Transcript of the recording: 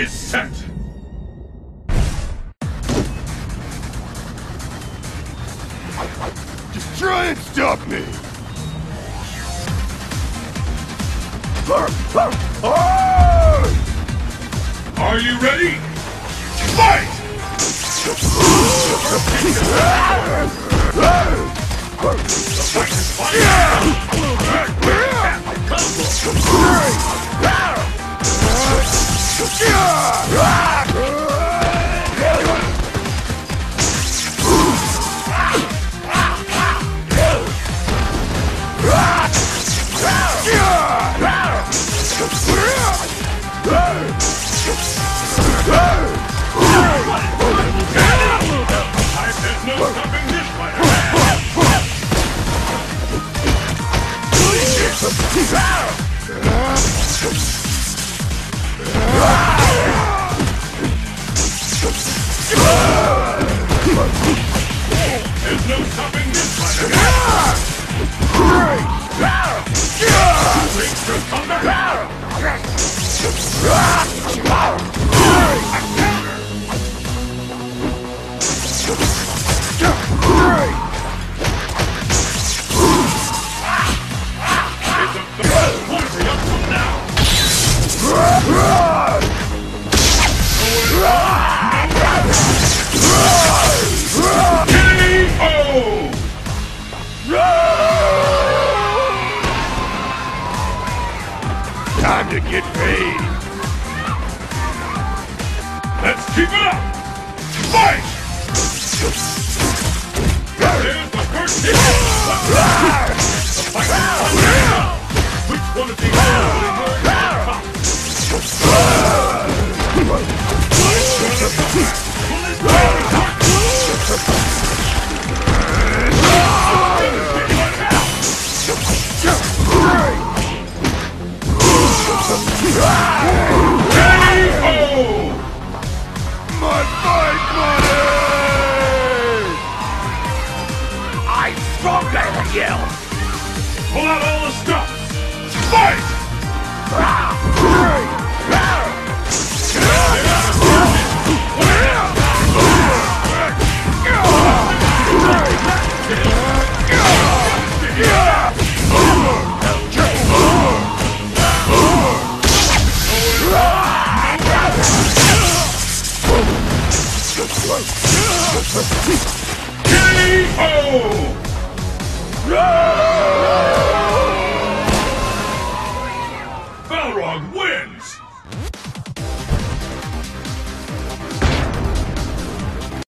is set! Just try and stop me! Are you ready? Fight! The fight is There's no stopping this fighter! There's no stopping this fighter! Breaks your thunder! Time to get paid! Let's keep it up! Fight! There's the first hit! The fight is on now! Which one of these will emerge on top? My fight money! I'm stronger than you! Pull out all the stops! Fight! K.O.